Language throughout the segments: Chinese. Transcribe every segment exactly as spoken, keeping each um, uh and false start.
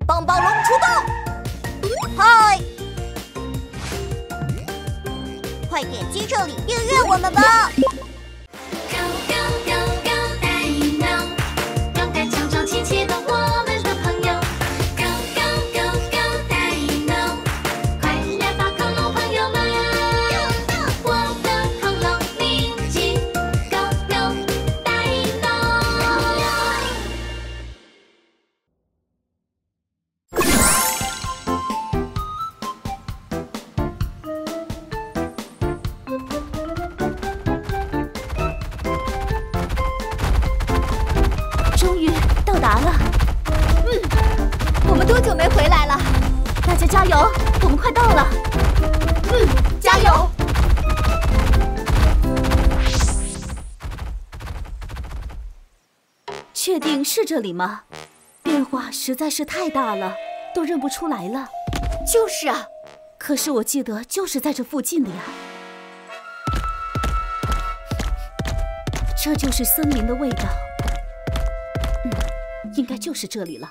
棒棒龙出动！嗨！快点击这里订阅我们吧！ 达了， 嗯，我们多久没回来了？ 大家加油，我们快到了。 嗯，加油！ 确定是这里吗？变化实在是太大了，都认不出来了。 就是啊， 可是我记得就是在这附近的呀。这就是森林的味道。 应该就是这里了。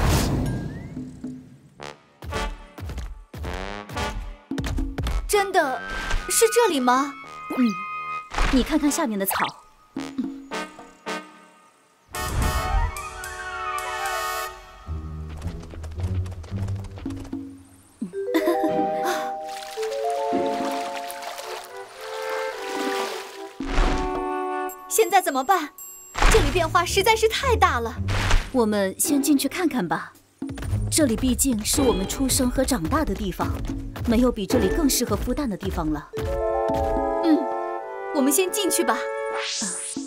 真的是这里吗？ 嗯，你看看下面的草。嗯、 现在怎么办？这里变化实在是太大了。 我们先进去看看吧，这里毕竟是我们出生和长大的地方，没有比这里更适合孵蛋的地方了。 嗯，我们先进去吧。 啊、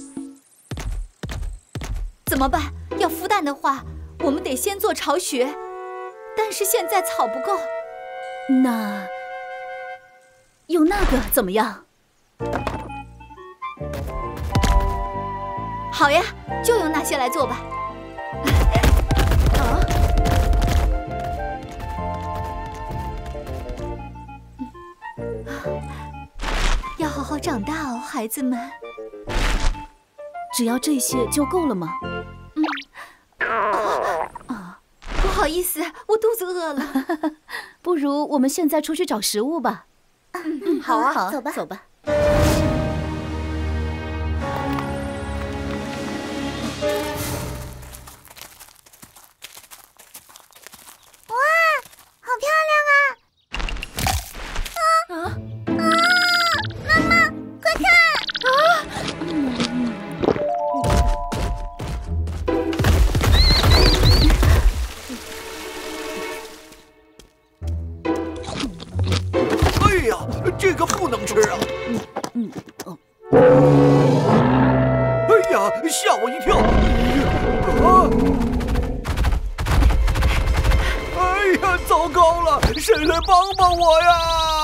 怎么办？要孵蛋的话，我们得先做巢穴，但是现在草不够。 那用那个怎么样？ 好呀，就用那些来做吧。 啊！ 要好好长大哦，孩子们。 只要这些就够了吗？ 嗯。啊啊！不好意思，我肚子饿了。 不如我们现在出去找食物吧。 嗯嗯，好啊， 好， 走吧， 走吧。 这个不能吃啊！ 嗯嗯哦，哎呀，吓我一跳！啊！哎呀，糟糕了，谁来帮帮我呀？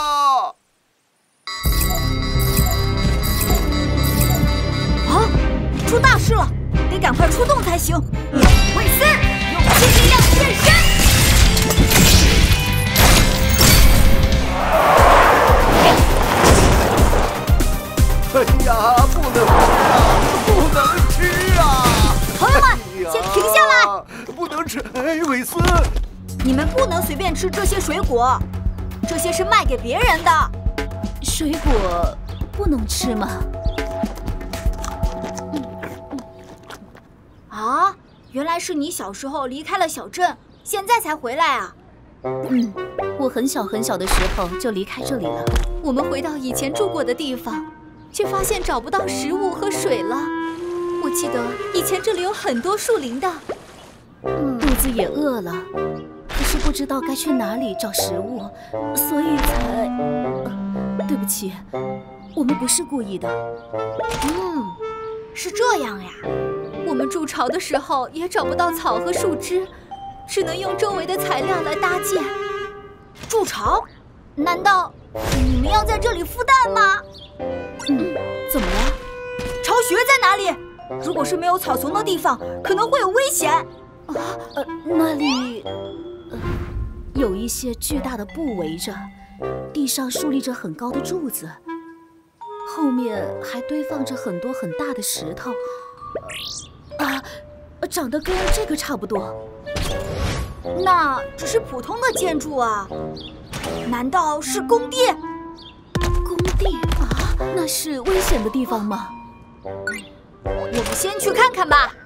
啊！出大事了，得赶快出动才行。韦斯，勇气力量变身！ 哎呀，不能吃啊！不能吃啊！ 朋友们，先停下来！ 不能吃！哎，韦斯， 你们不能随便吃这些水果，这些是卖给别人的。 水果不能吃吗？ 啊，原来是你小时候离开了小镇，现在才回来啊？ 嗯，我很小很小的时候就离开这里了。 我们回到以前住过的地方。 却发现找不到食物和水了。我记得以前这里有很多树林的。 嗯，肚子也饿了，可是不知道该去哪里找食物，所以才……呃、对不起，我们不是故意的。 嗯，是这样呀。我们筑巢的时候也找不到草和树枝，只能用周围的材料来搭建。筑巢？难道你们要在这里孵蛋吗？ 嗯，怎么了？ 巢穴在哪里？如果是没有草丛的地方，可能会有危险。 啊，呃，那里，呃，有一些巨大的布围着，地上竖立着很高的柱子，后面还堆放着很多很大的石头。啊，长得跟这个差不多。 那只是普通的建筑啊？难道是工地？ 工地啊，那是危险的地方吗？ 我们先去看看吧。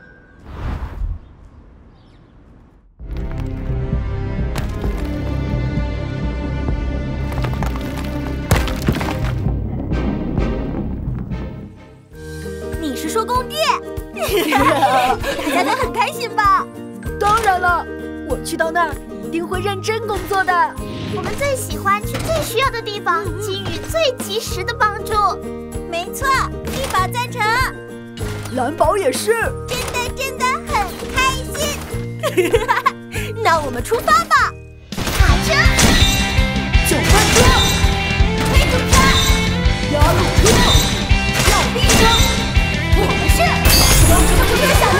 你是说工地？大家都很开心吧？ 当然了，我去到那儿一定会认真工作的。 我们最喜欢去最需要的地方，给予最及时的帮助。 没错，立马赞成。 蓝宝也是。 真的真的很开心。 那我们出发吧！ 卡车、 九班车、 推土车、 压路车、 绕地车，我们是工程车小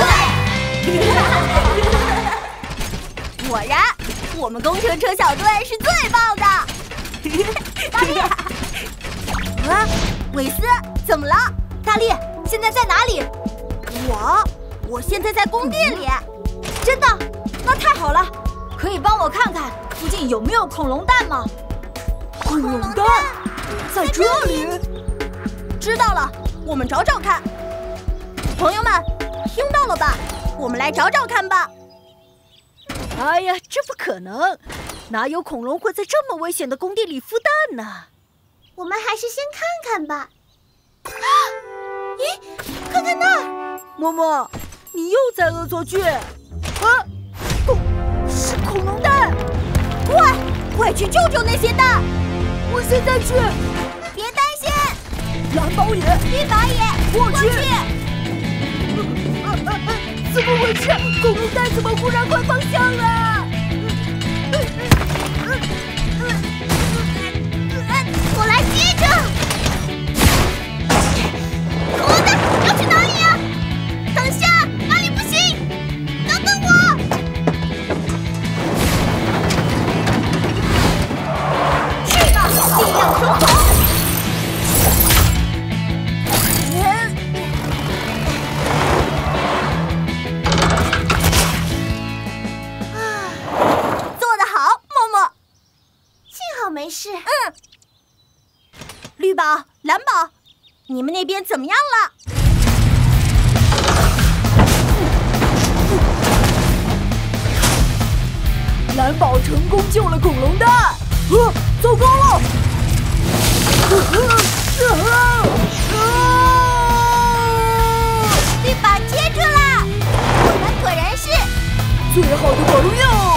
队。 果然，我们工程车小队是最棒的。 大力， 啊，韦斯，怎么了？大力，现在在哪里？我，我现在在工地里。真的？那太好了，可以帮我看看附近有没有恐龙蛋吗？ 恐龙蛋在这里。 知道了，我们找找看。朋友们，听到了吧？我们来找找看吧。 哎呀，这不可能！哪有恐龙会在这么危险的工地里孵蛋呢？ 我们还是先看看吧。 咦，看看那儿！ 默默，你又在恶作剧！啊，恐是恐龙蛋！ 快，快去救救那些蛋！ 我现在去。 别担心， 蓝宝也， 绿宝也， 过去。 过去。 啊啊啊！怎么回事？恐龙蛋怎么忽然换方向了？ 我来接着。恐龙蛋要去哪里呀？等下，哪里不行？等等我。 去吧，力量双重。 没事。 嗯。绿宝、蓝宝，你们那边怎么样了？ 蓝宝成功救了恐龙蛋。啊，糟糕了！ 绿宝接住了，我们果然是最好的朋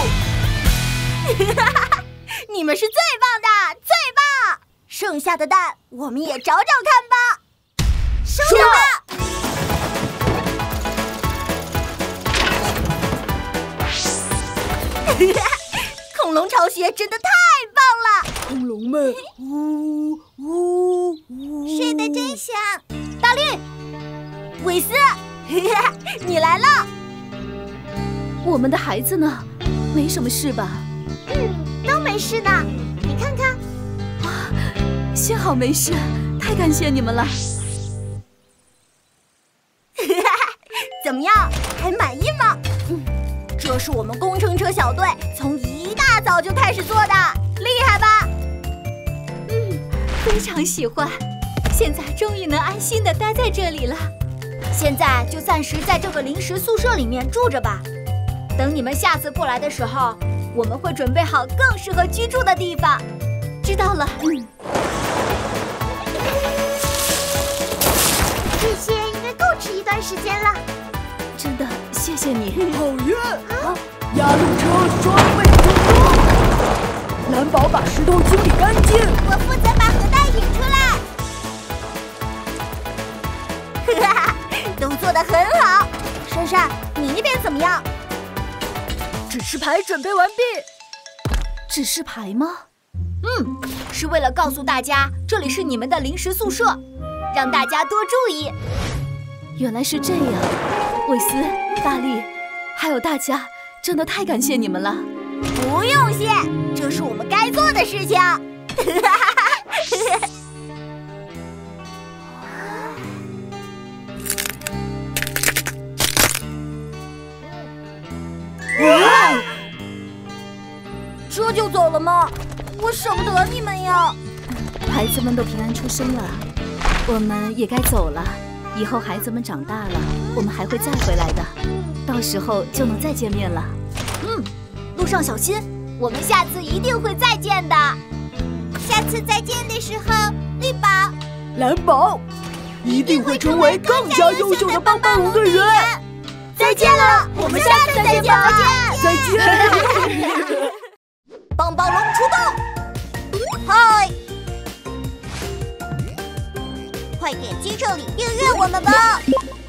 友。你们是最棒的，最棒！剩下的蛋我们也找找看吧。收到了。恐龙巢穴真的太棒了！ 恐龙们呜呜呜， 睡得真香。 大力，韦斯，你来了。 我们的孩子呢？没什么事吧？ 嗯。都没事呢，你看看。 啊，幸好没事，太感谢你们了。 怎么样，还满意吗？嗯，这是我们工程车小队从一大早就开始做的，厉害吧？ 嗯，非常喜欢。现在终于能安心的待在这里了。 现在就暂时在这个临时宿舍里面住着吧。等你们下次过来的时候，我们会准备好更适合居住的地方。 知道了。嗯。 这些应该够吃一段时间了。 真的，谢谢你。 好运！啊！压路车双倍成功。蓝宝把石头清理干净。 我负责把核弹引出来。 哈哈，都做得很好。珊珊，你那边怎么样？ 指示牌准备完毕。 指示牌吗？ 嗯，是为了告诉大家这里是你们的临时宿舍，让大家多注意。 原来是这样，韦斯、大力，还有大家，真的太感谢你们了。 不用谢，这是我们该做的事情。 哇！ 这就走了吗？我舍不得你们呀。孩子们都平安出生了，我们也该走了。以后孩子们长大了，我们还会再回来的，到时候就能再见面了。 嗯，路上小心，我们下次一定会再见的。 下次再见的时候，绿宝、 蓝宝一定会成为更加优秀的棒棒龙队员。 再见了，我们下次再见吧。 再见。 棒棒龙出动！ 嗨，快点击这里订阅我们吧。